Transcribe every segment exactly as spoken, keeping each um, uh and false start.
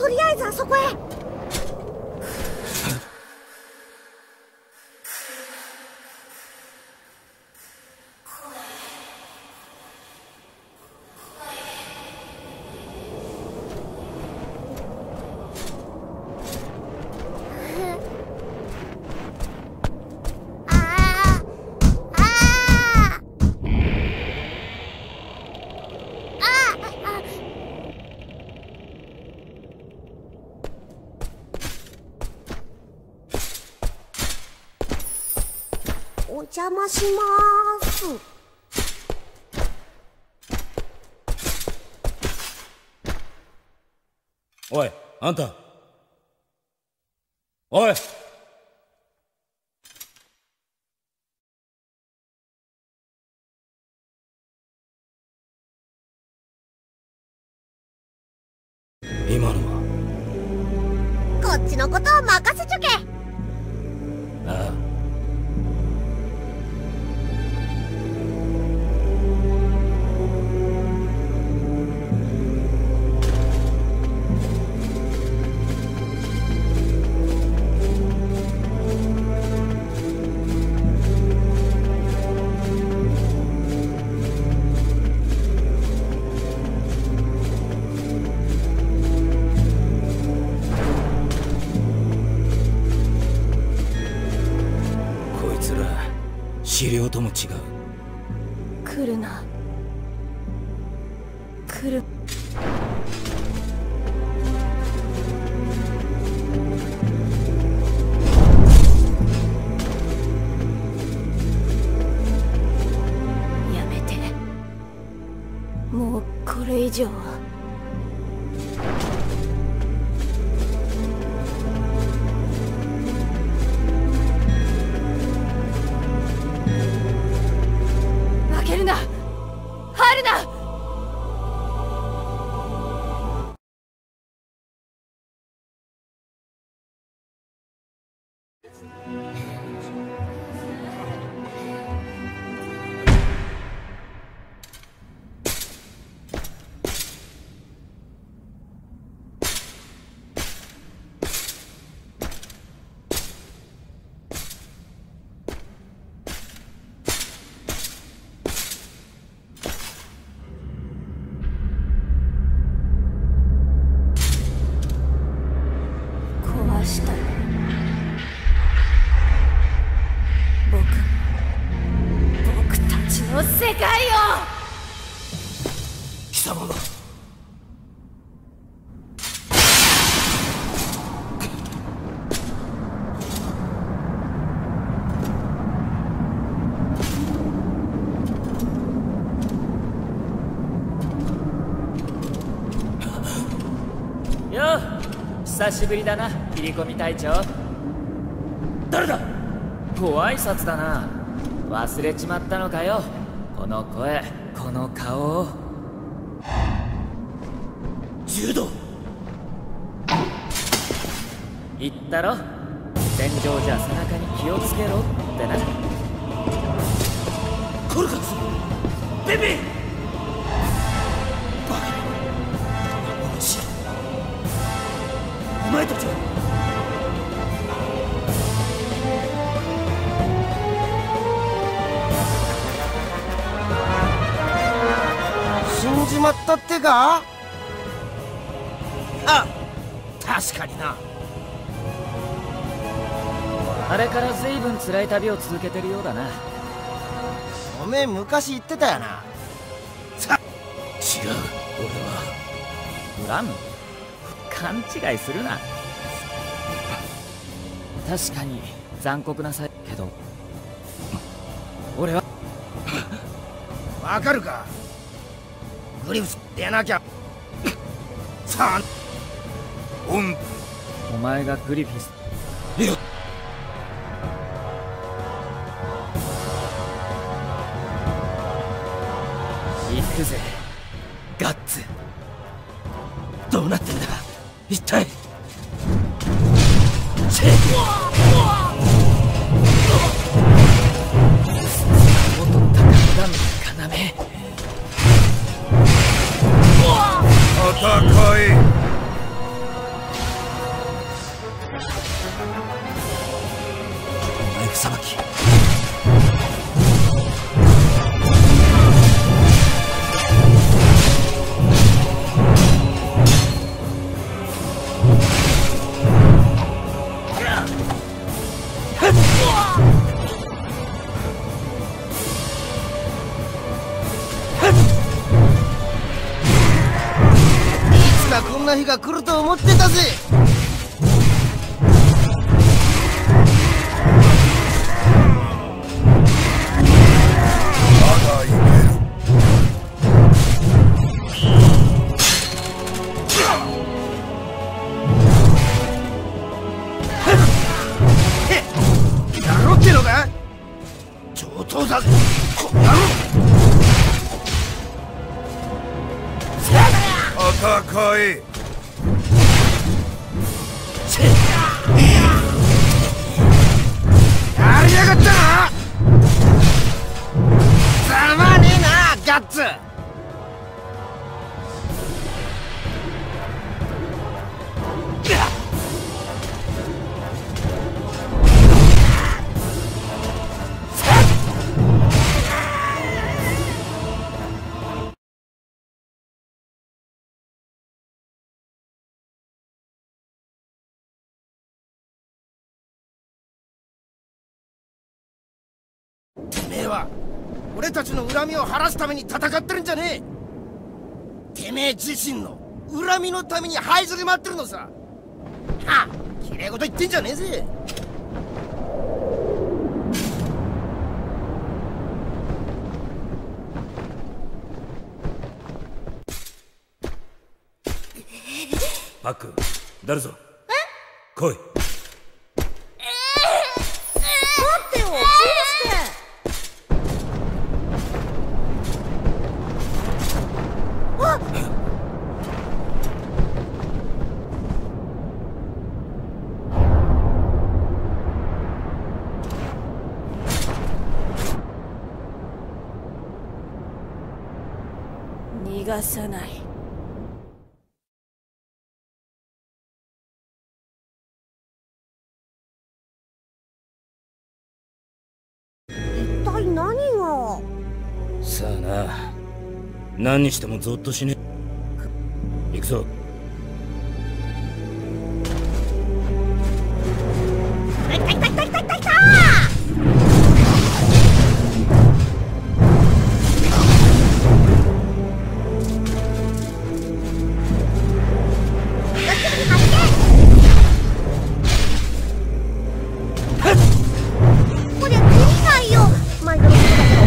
とりあえずあそこへ。お邪魔しまーす。 おい、あんた。おい。今のはこっちのことを任せちょけ。 ああ。資料とも違う。 来るな。来る。やめて。もうこれ以上は。入るな！入るな！世界を貴様がよう、久しぶりだな、切り込み隊長。 誰だ？ ご挨拶だな。忘れちまったのかよ。この声、この顔を。 柔道言ったろ、戦場じゃ背中に気をつけろってな。 コルカツベビーバカな幻。お前たちは死んじまったってか？あ、確かにな。 あれから随分辛い旅を続けてるようだな。 おめえ昔言ってたよな。 さ違う、俺は恨む？勘違いするな。確かに残酷なさいけど、俺はわかるか？グリフスでなきゃさあおんお前がグリフィス。 いや行くぜガッツ。 どうなってんだ一体。チェ元高田の要。 戦いんな日が来ると思ってたぜ。 まだいける。 やろうってのか。上等だぜこの野郎。 戦え。 やりやがったな。ざまねえなガッツ。てめえは俺たちの恨みを晴らすために戦ってるんじゃねえ。てめえ自身の恨みのために這いずり回ってるのさ。はあ、きれい事言ってんじゃねえぜ。 パック出るぞ。え来い。 逃がさない。 一体何が。 さあな、何にしてもゾッとしねえ。行くぞ。 いたいたいたいたいたいた。こりゃ切りないよ。毎度のことだけど。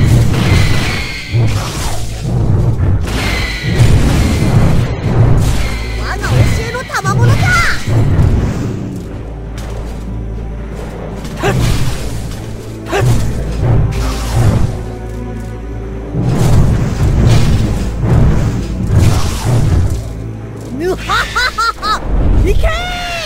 我が教えの賜物だ。ぬはははは。いけー。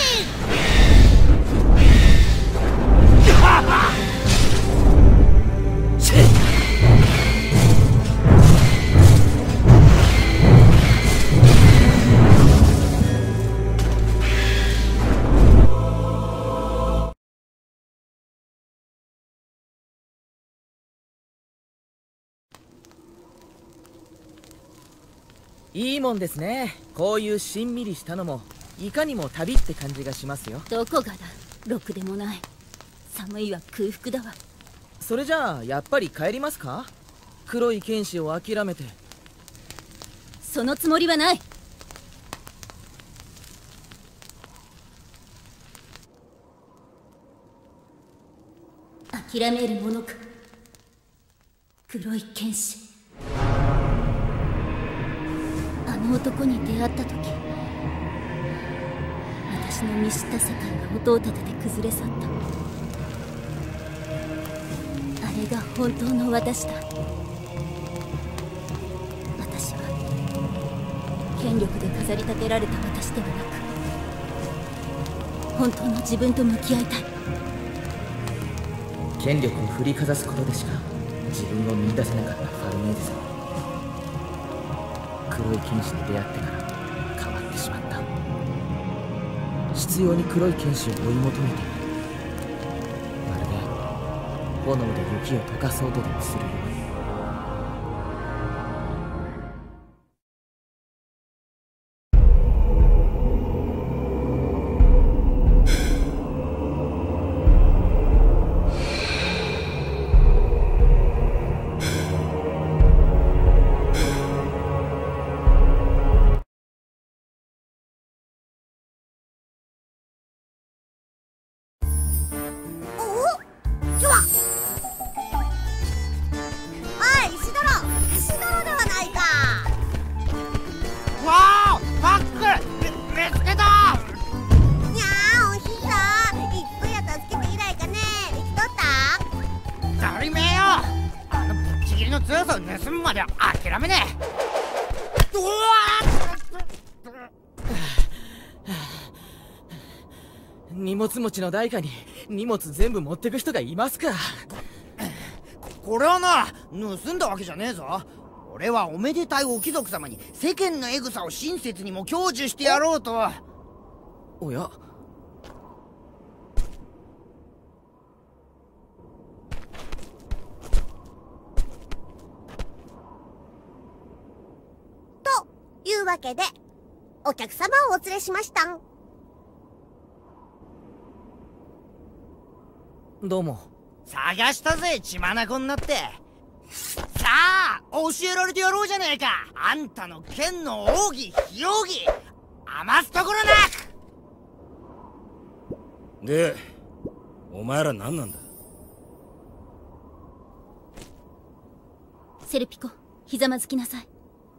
いいもんですね。こういうしんみりしたのもいかにも旅って感じがしますよ。 どこがだ。ろくでもない。寒いは空腹だわ。 それじゃあやっぱり帰りますか。黒い剣士を諦めて。 そのつもりはない。諦めるものか。黒い剣士。あの男に出会った時、私の見知った世界が音を立てて崩れ去った。あれが本当の私だ。私は権力で飾り立てられた私ではなく、本当の自分と向き合いたい。 権力を振りかざすことでしか自分を見出せなかったファルメーゼさん。黒い剣士に出会ってから変わってしまった。執拗に黒い剣士を追い求めている。まるで炎で雪を溶かそうとでもするように。 までは諦めねえ。うわ荷物持ちの代価に荷物全部持ってく人がいますか。 これはな、盗んだわけじゃねえぞ。俺はおめでたいお貴族様に世間のエグさを親切にも享受してやろうと。 おや、 というわけでお客様をお連れしましたん。 どうも。 探したぜ、血眼になって。さあ教えられてやろうじゃねえか。あんたの剣の奥義非奥義余すところなく。 でお前ら何なんだ。 セルピコ、ひざまずきなさい。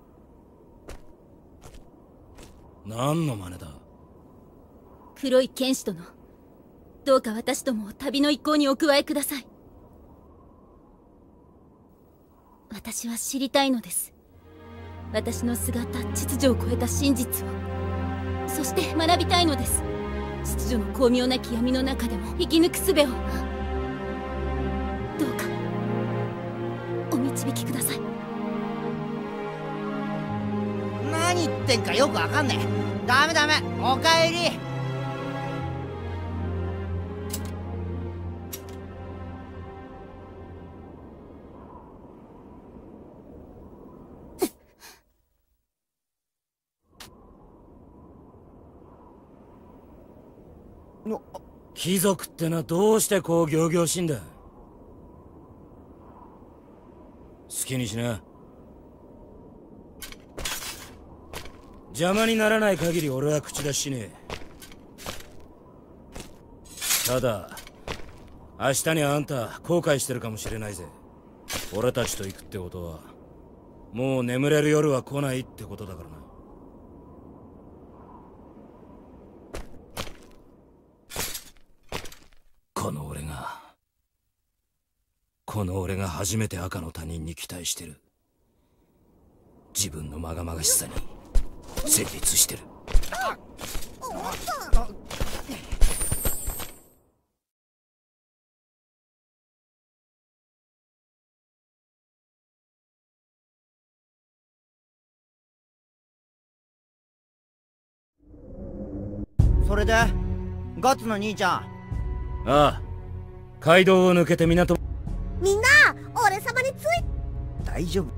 何の真似だ。 黒い剣士殿、どうか私どもを旅の一行にお加えください。私は知りたいのです。私の姿、秩序を超えた真実を。そして学びたいのです。秩序の巧妙なき闇の中でも生き抜く術を。どうかお導きください。 何言ってんかよくわかんねえ。ダメダメ、おかえり。 貴族ってのはどうしてこう仰々しいんだ。好きにしな。邪魔にならない限り俺は口出ししねえ。ただ明日にあんた後悔してるかもしれないぜ。俺たちと行くってことはもう眠れる夜は来ないってことだからな。この俺がこの俺が初めて赤の他人に期待してる。自分のまがまがしさに戦慄してる。 それでガッツの兄ちゃん。 ああ、街道を抜けて港。 みんな俺様につい。 大丈夫。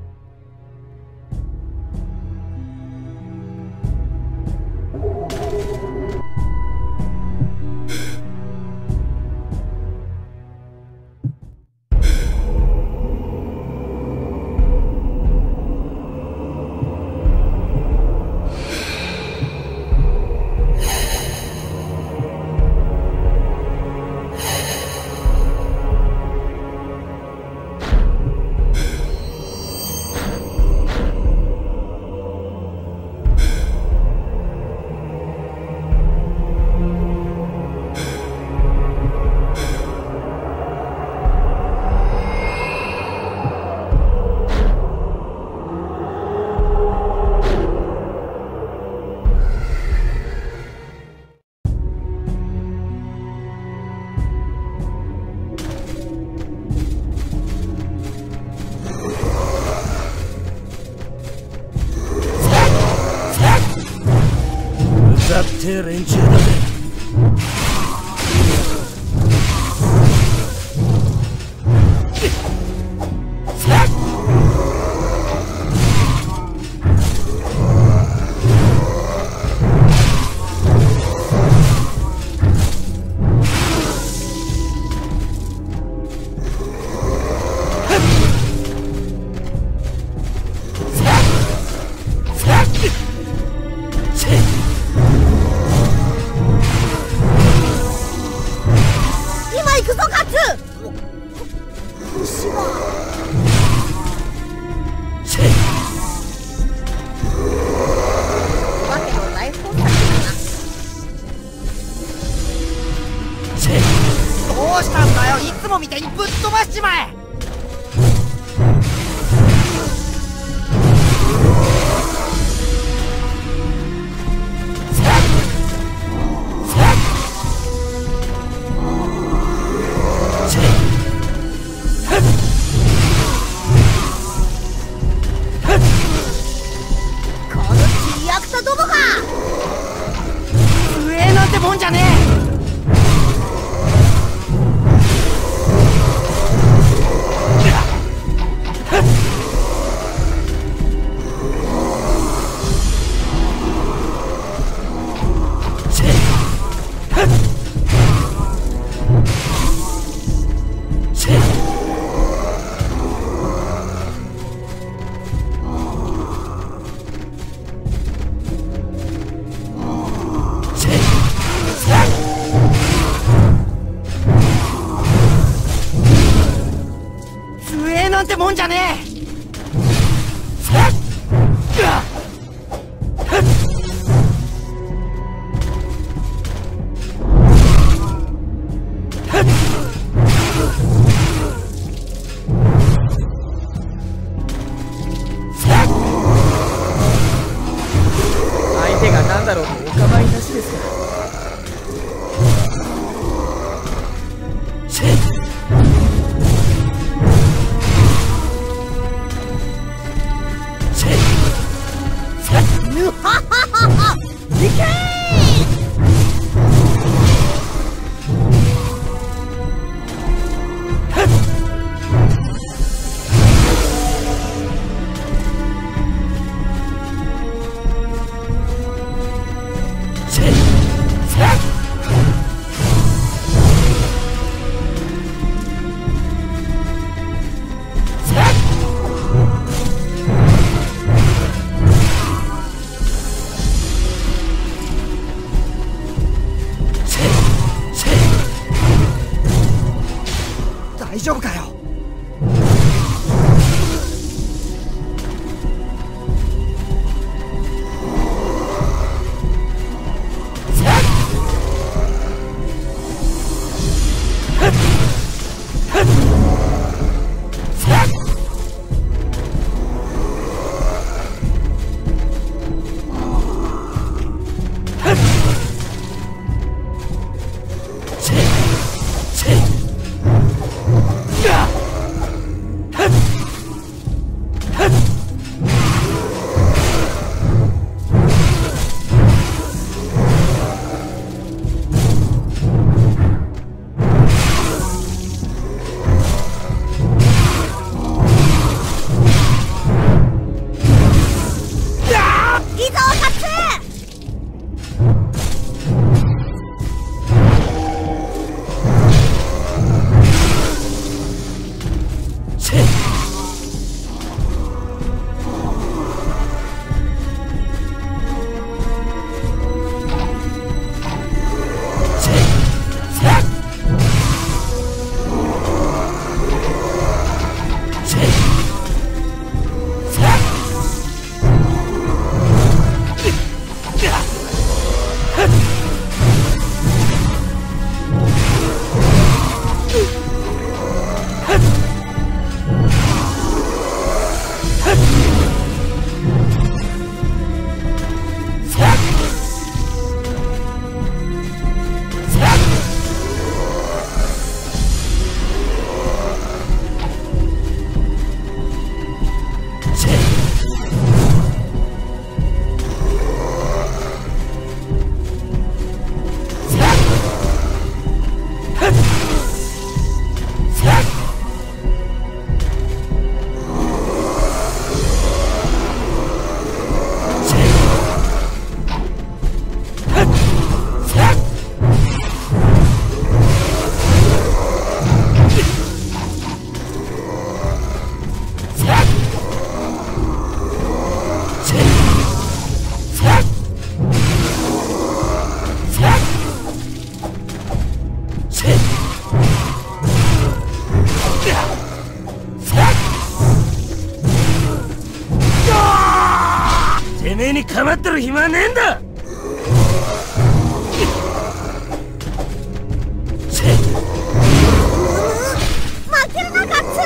だって連中だぜ。 どうしたんだよ、いつもみたいにぶっ飛ばしちまえ。 んじゃねえなんてもんじゃねえ。 相手が何だろうとお構いなしですか。大丈夫かよ。 てめえに構ってる暇はねえんだ。 負けるなガッツ。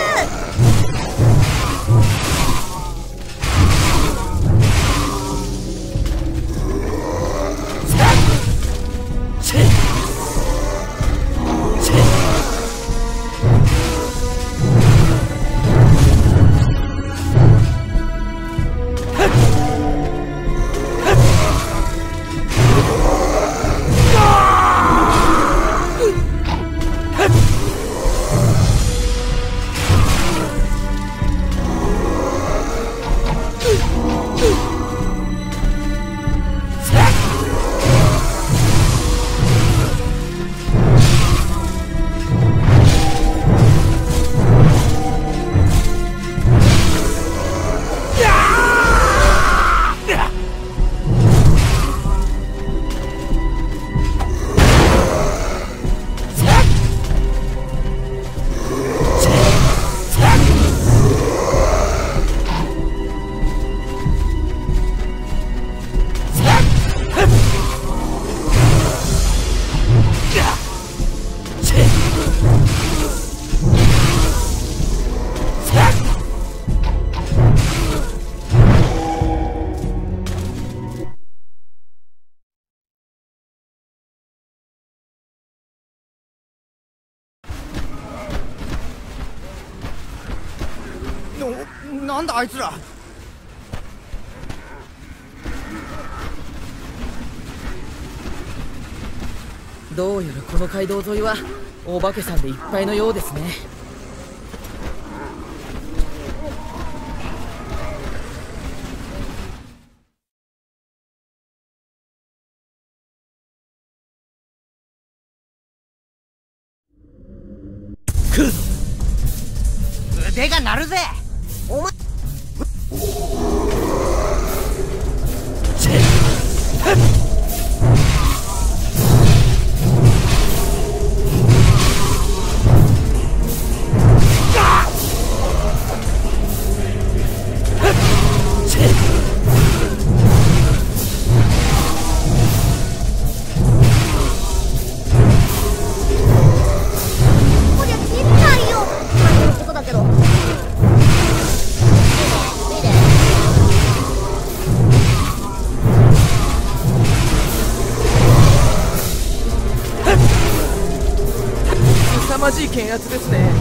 なんだあいつら。 どうやらこの街道沿いはお化けさんでいっぱいのようですね。 来るぞ。 腕が鳴るぜ。お前こりゃ切れないよ。まあのことだけど。 凄まじい剣圧ですね。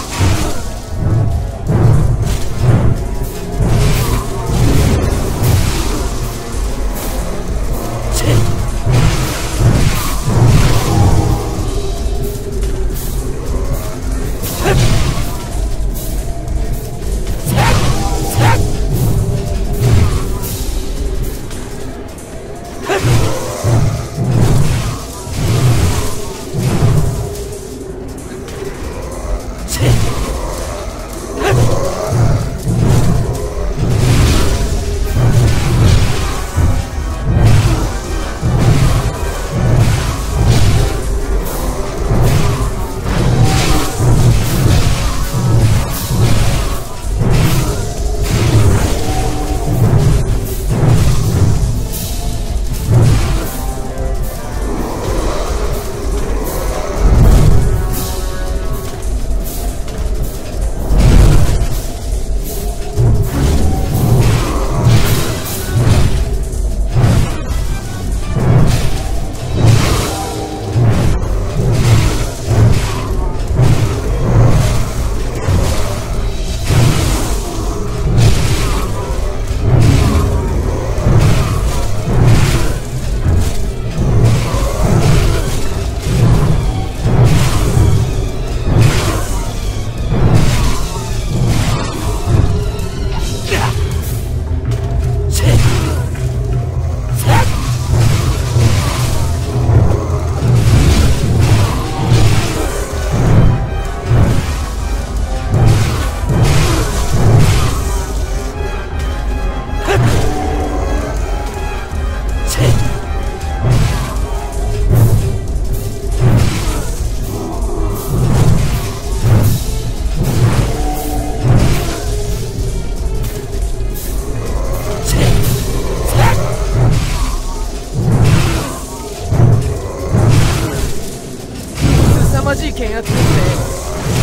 まじい剣圧ですね。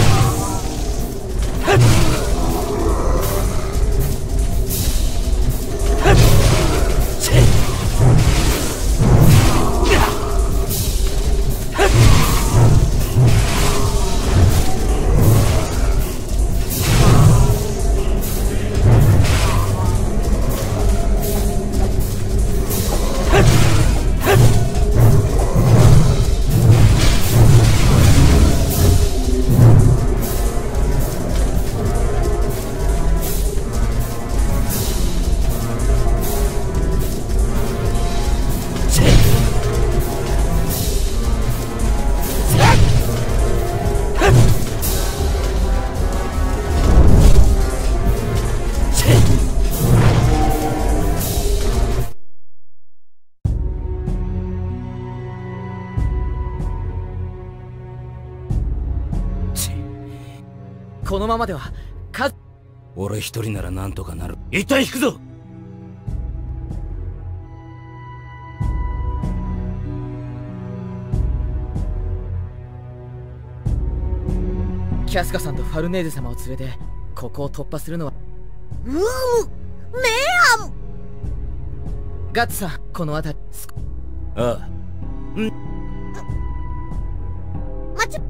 このままではか俺一人ならなんとかなる。一旦引くぞ。 キャスカさんとファルネーゼ様を連れてここを突破するのはうむ、メアン。 ガッツさん、この辺りああ、うんまち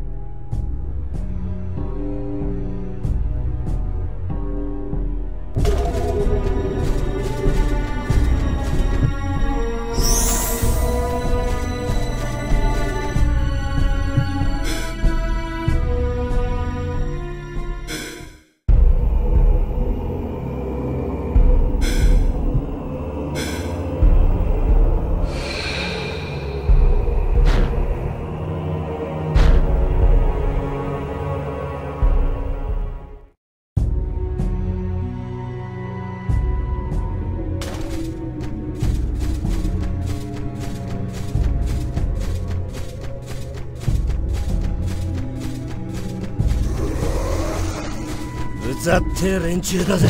ざってえ連中だぜ。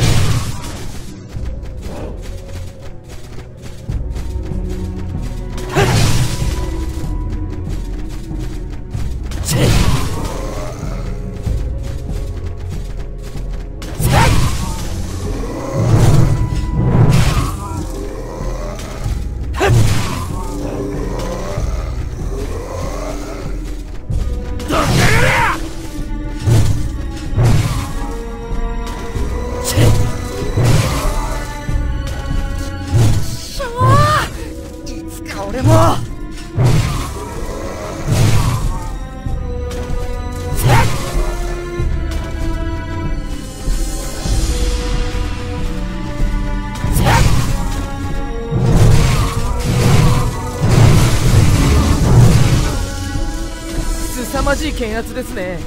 凄まじい検圧ですね。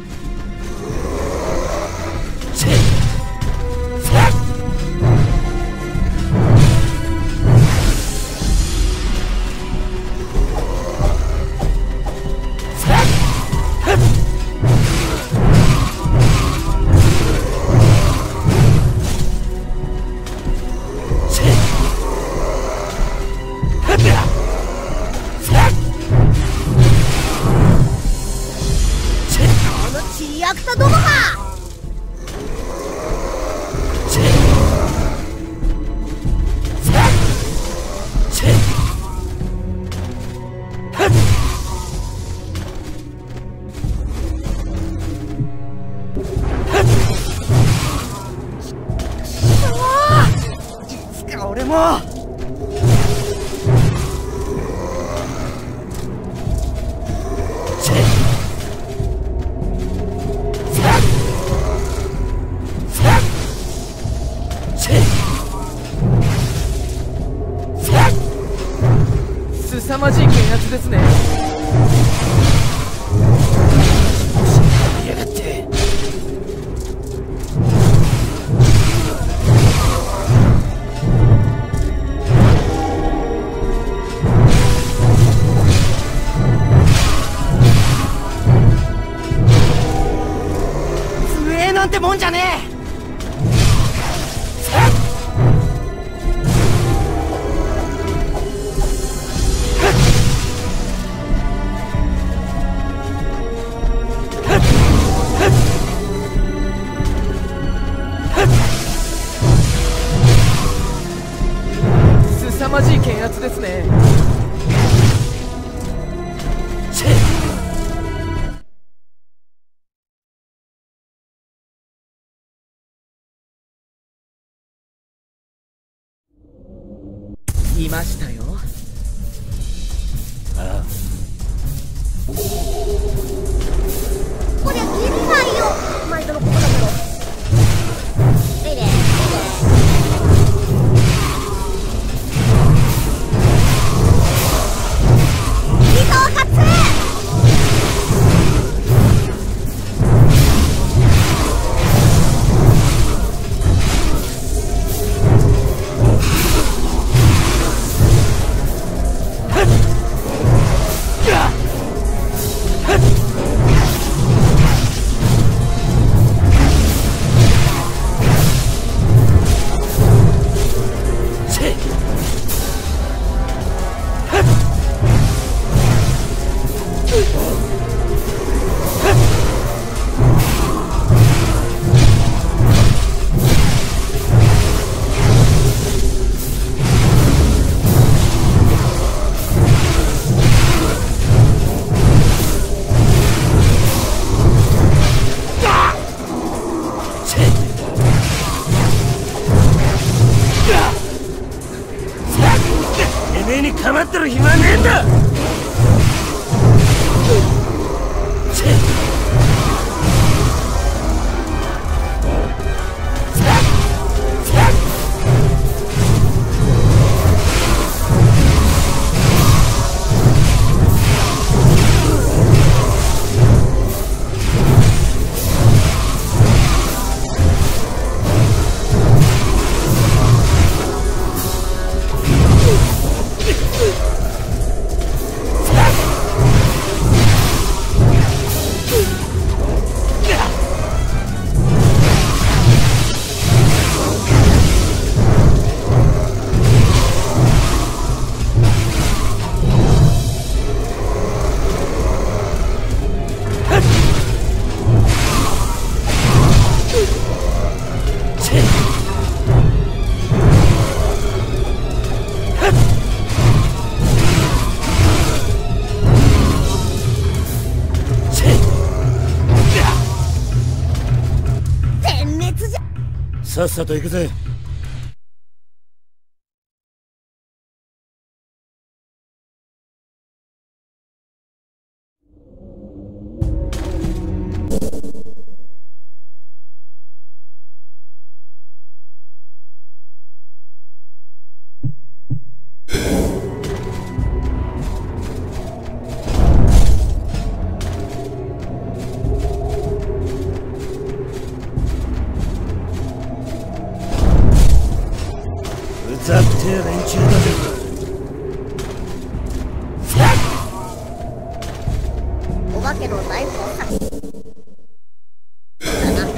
俺も凄まじい検圧ですね。 やがって。強えなんてもんじゃねえ。 凄まじい検圧ですね。いましたよ。 ああ、 こりゃ切りないよ。毎度のことだけど。えいで、えいで。 かまってる暇ねえんだ。 さっさと行くぜ。ざってえ連中だぜ。 お化けの大宝作だな。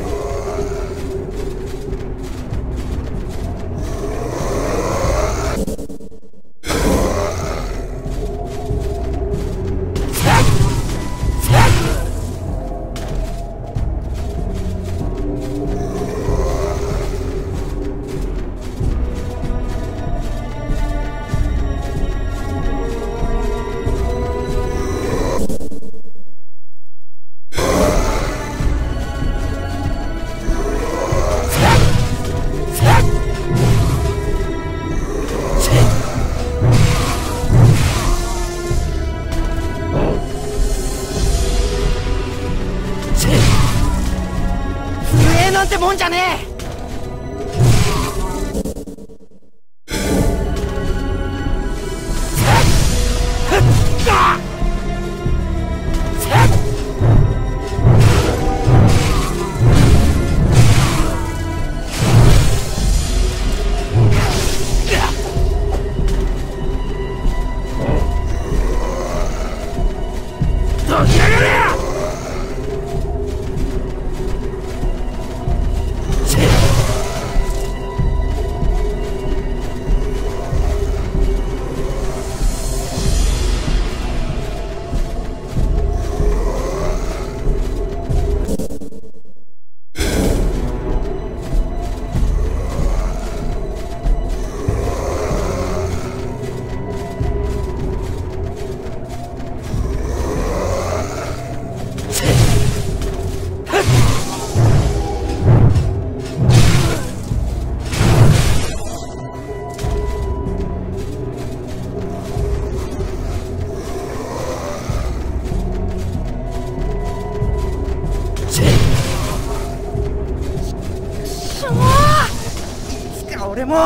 なんてもんじゃねえ。どきやがれや。俺も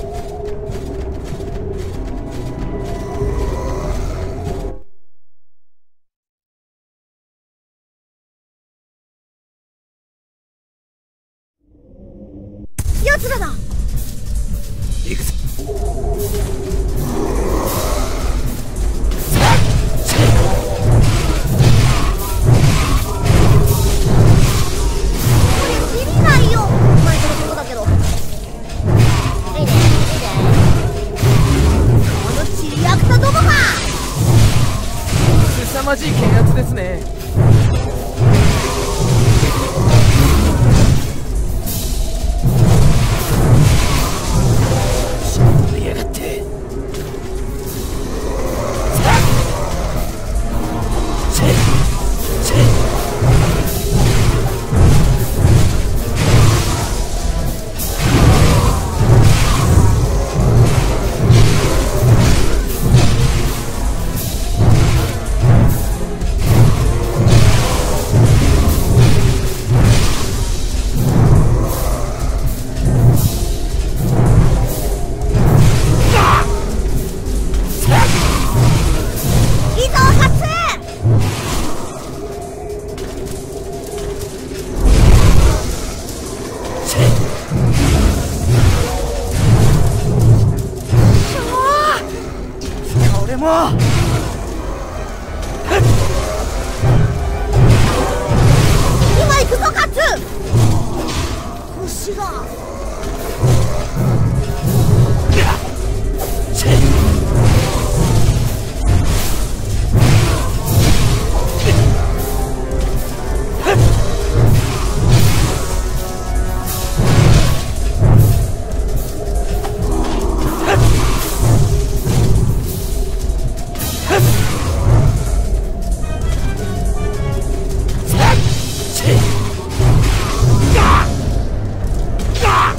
やつらだ。 行くぞ。 知りないよ。前からことだけど。いいねいいね。このチリアクタどもが凄まじい剣圧ですね。 盛り上がって。 俺も今行くぞカツ。腰がガ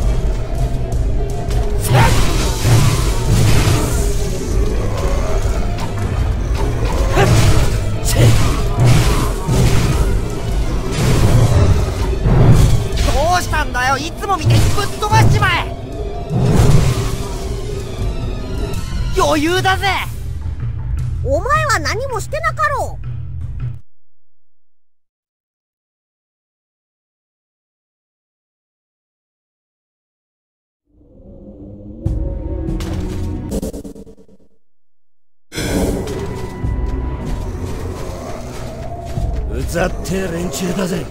余裕だぜ。 お前は何もしてなかろう。 うざって連中だぜ。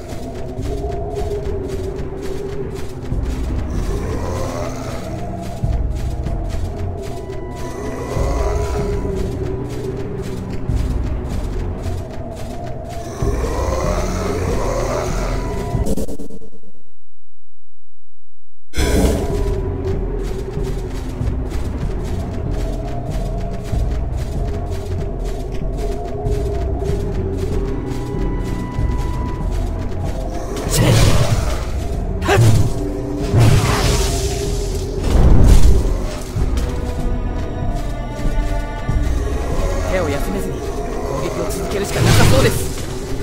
手を休めずに攻撃を続けるしかなさそうです。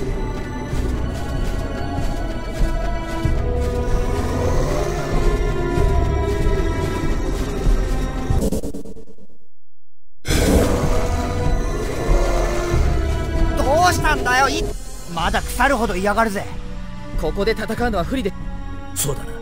どうしたんだよ。いまだ腐るほど嫌がるぜ。 ここで戦うのは不利で。 そうだな。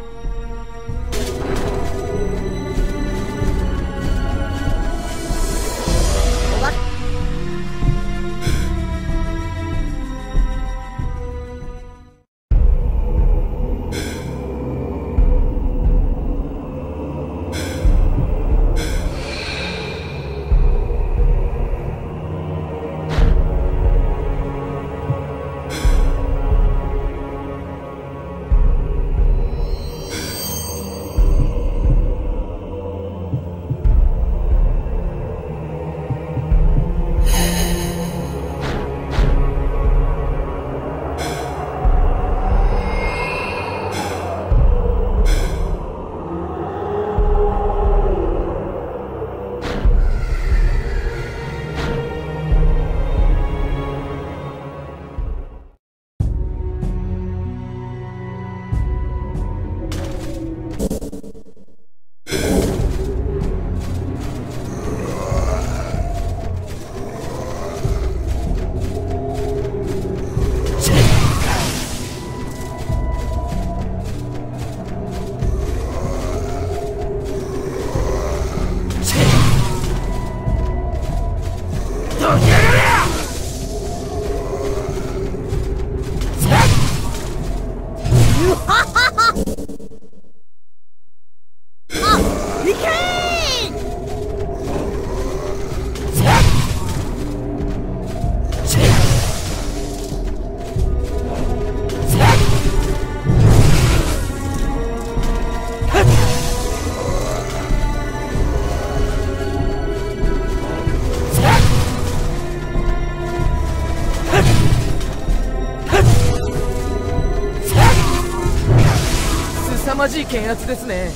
凄まじい検圧ですね。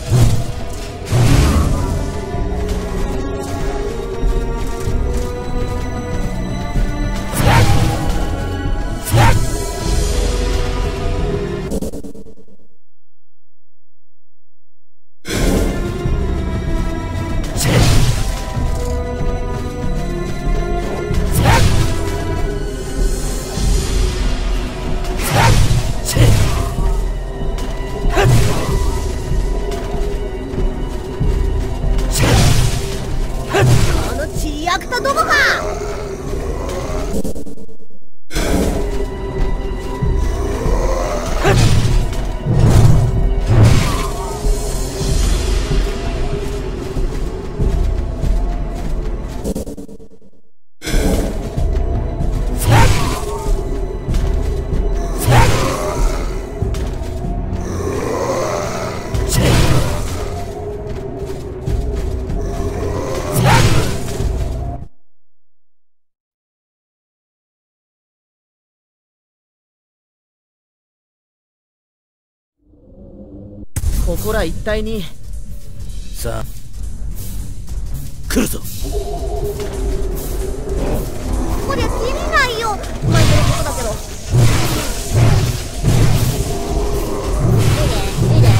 ここら一帯にさあ来るぞ。 こりゃ切れないよ。まあ言うことだけど。いいねいいね。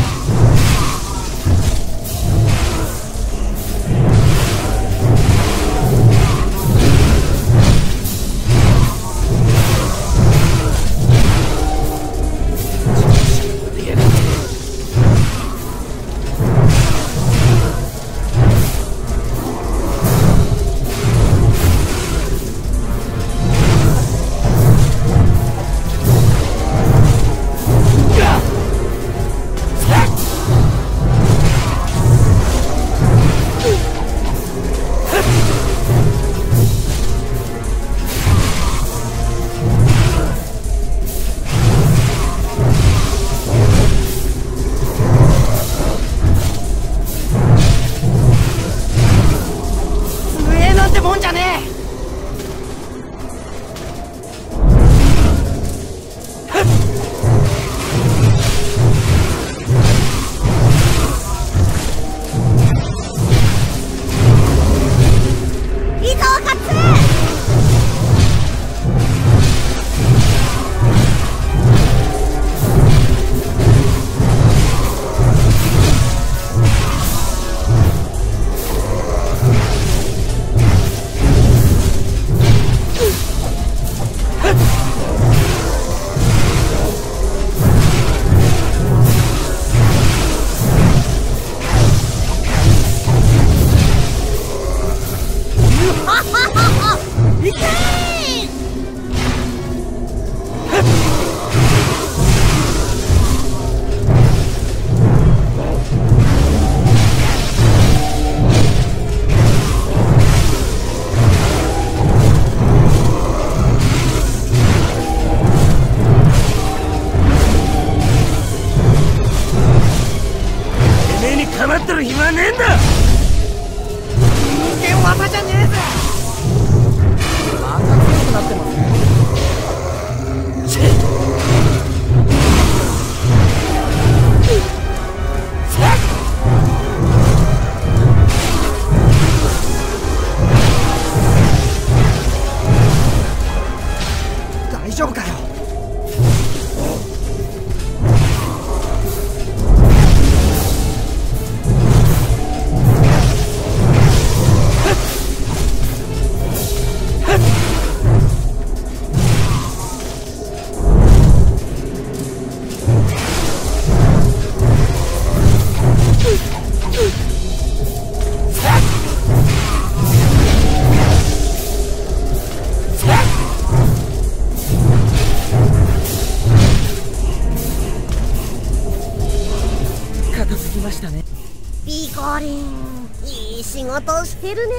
い仕事してるね。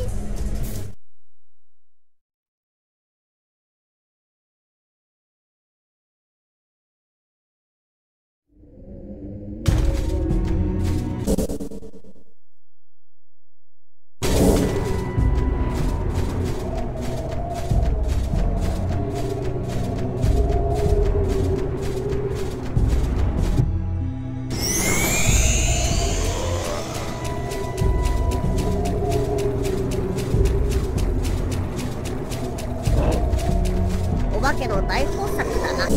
お化けの大豊作だな。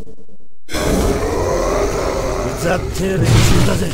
歌って練習だぜ。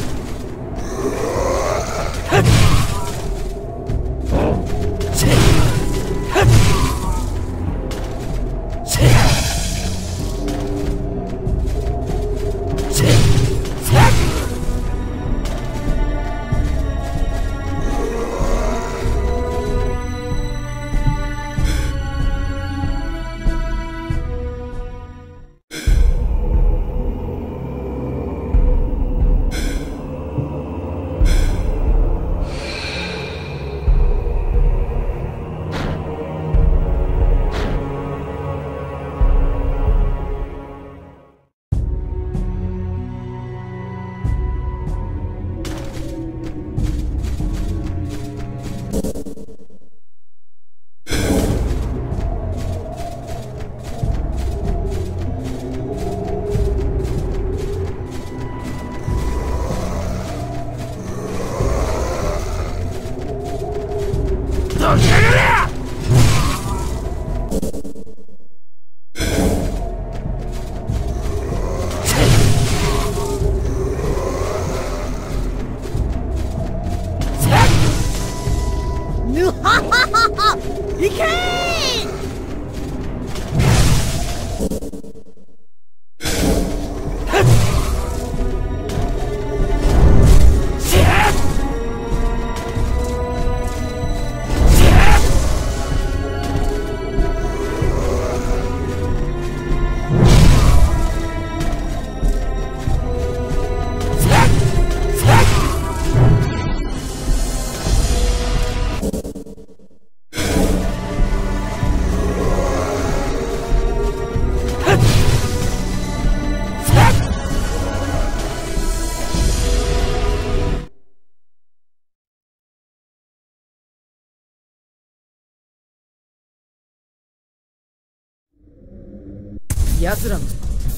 奴らのこ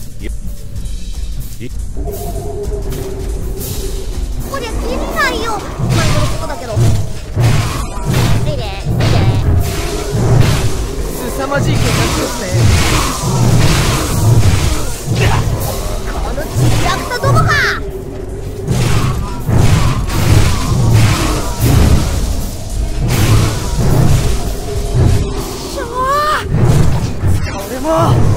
りゃ切れないよ。前のことだけど。いいね、いいね。 凄まじい結果ですね。 このちびらくさどもか。しょー、これも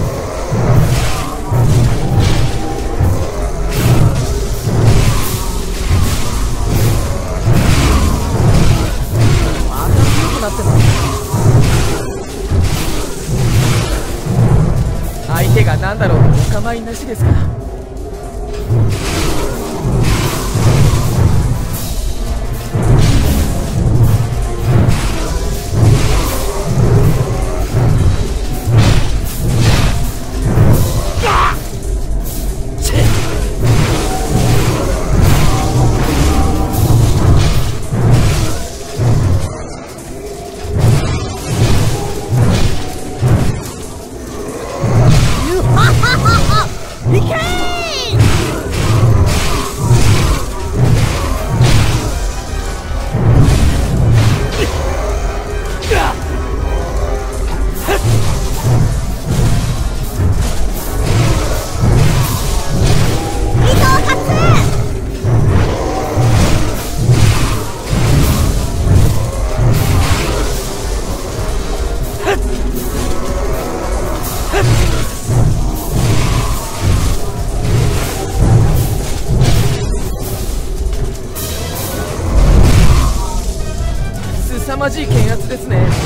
なってます。相手が何だろうお構いなしですから。凄まじい剣圧ですね。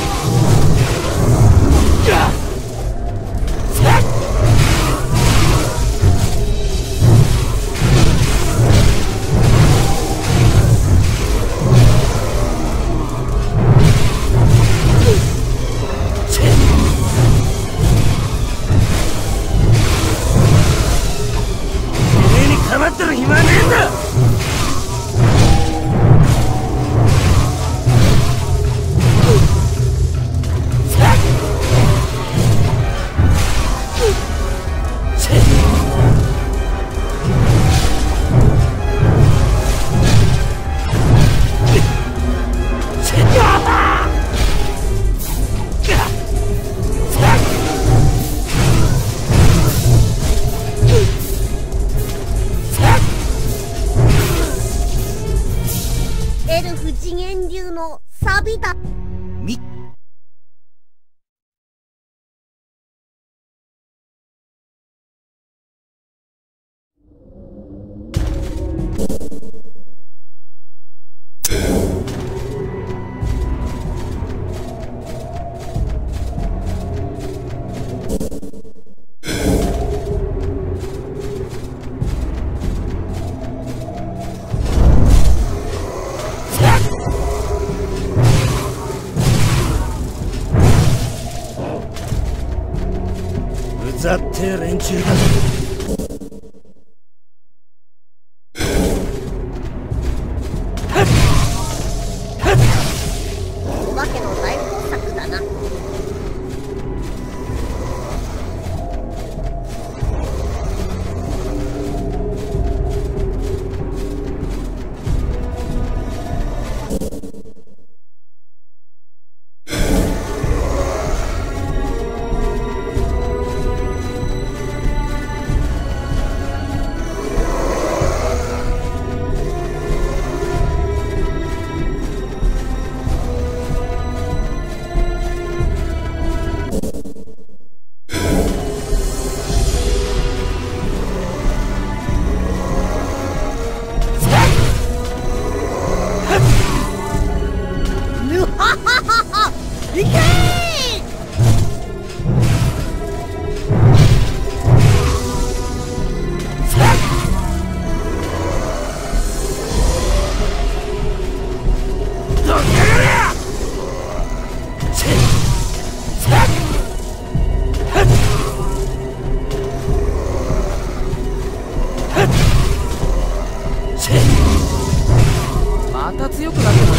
電流のサビだ。 みうざってえ連中だ。 お化けの大工作だな。 また強くなってます。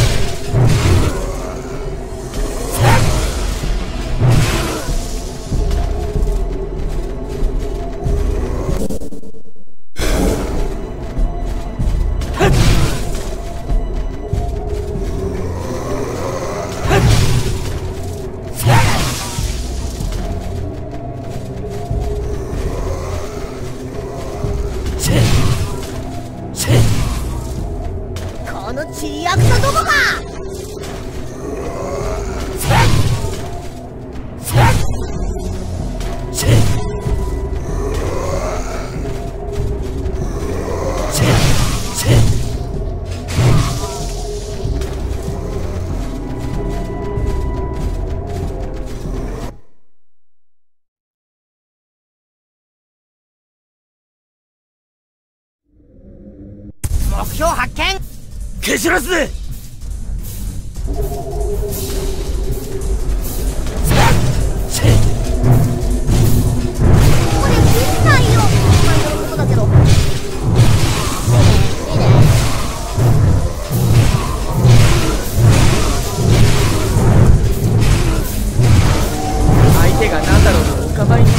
このちりやくさどもが。 目標発見。 蹴散らすぜ。 これ切んないよ。まあやることだけど。いいね。 相手が何だろうとお構いなしです。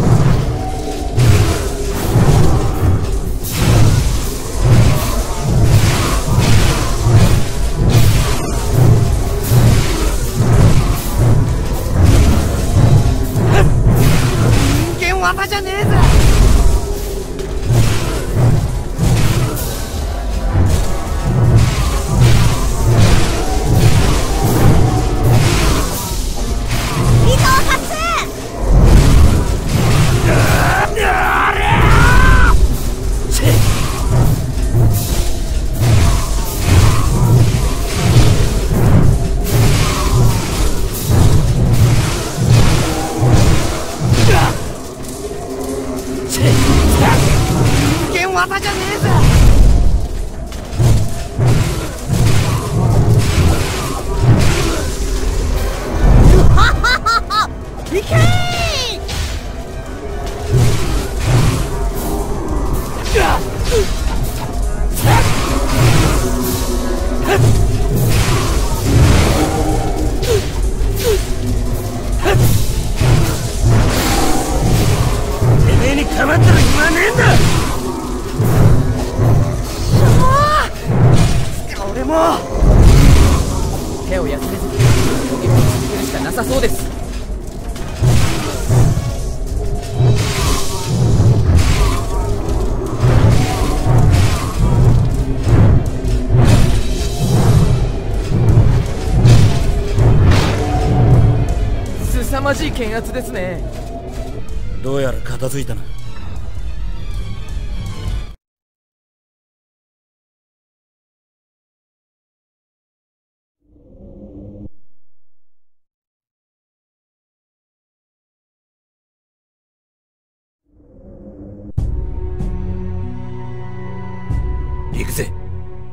技じゃねえぜ。 伊藤勝技じゃねえぜ。いけー。 てめえに構ったら暇ねえんだ。 俺も手を休めずに攻撃を続けるしかなさそうです。 まじい検圧ですね。 どうやら片付いたな。行くぜ。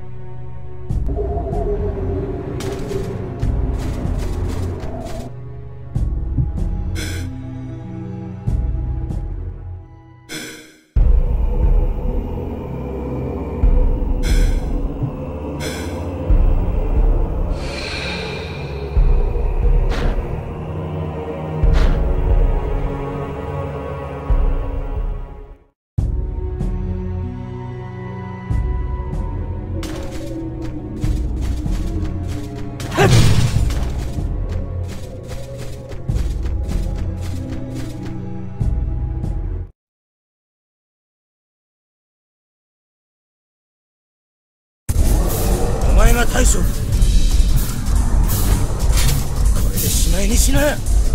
大将、これでしまいにしな。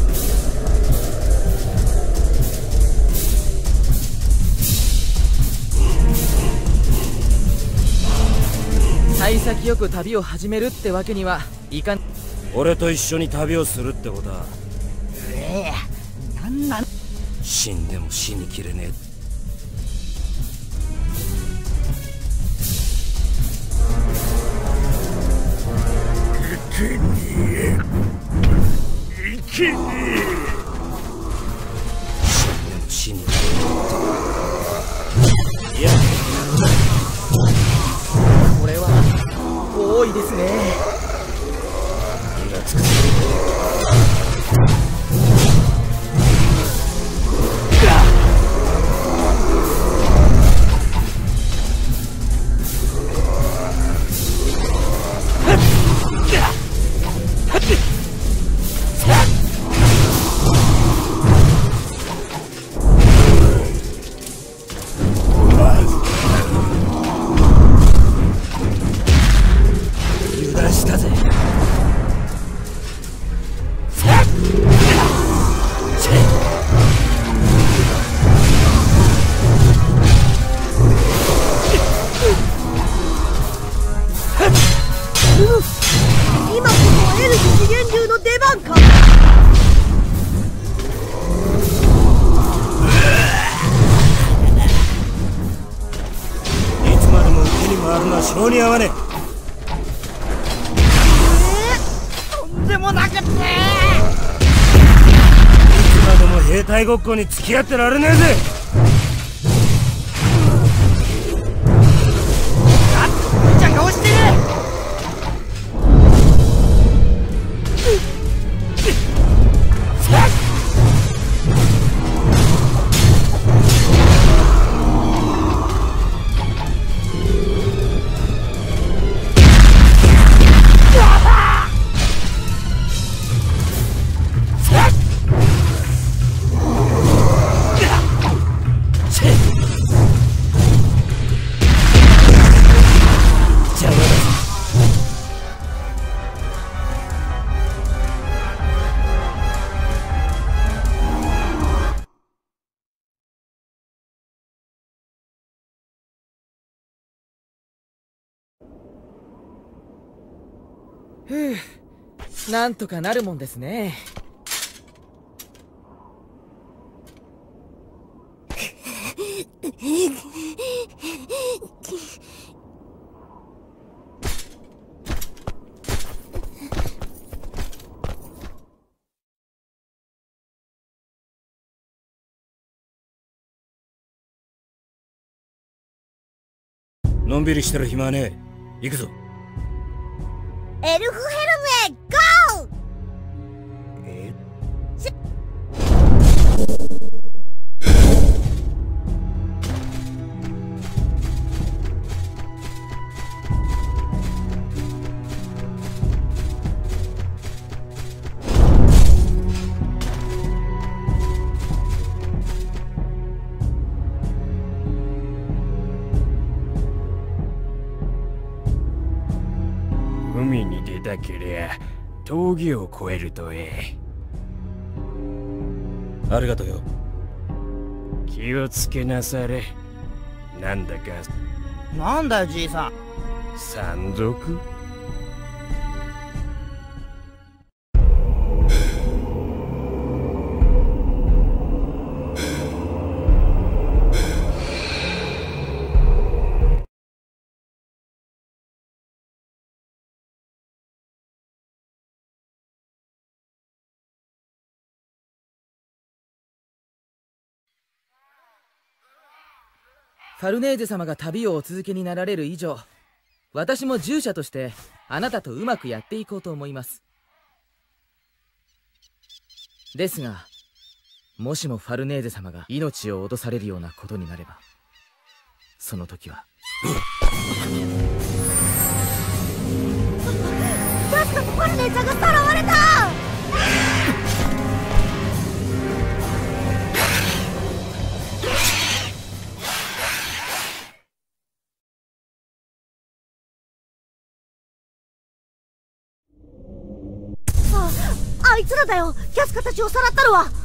幸先よく旅を始めるってわけにはいかん。 俺と一緒に旅をするってことは、 ええ、なんなん。 死んでも死にきれねえ。 いけねえ、いけねえ。 死んでも死にきれねえ。いや、 これは多いですね。 気がつくぜ。性に合わねえ。 えー、とんでもなくって。いつまでも兵隊ごっこに付き合ってられねえぜ。 あっと無茶顔してる。 ふう、なんとかなるもんですね。 のんびりしてる暇はねえ。行くぞ。 エルフヘルムへゴー。 え海に出たけりゃ峠を越えるとええ。 ありがとうよ。 気をつけなされ。なんだかなんだよじいさん。 山賊？ ファルネーゼ様が旅をお続けになられる以上、私も従者としてあなたとうまくやっていこうと思います。ですが、もしもファルネーゼ様が命を脅されるようなことになれば、その時はジャスカとファルネーちゃんがさらわれた。あいつらだよ、キャスカたちをさらったのは。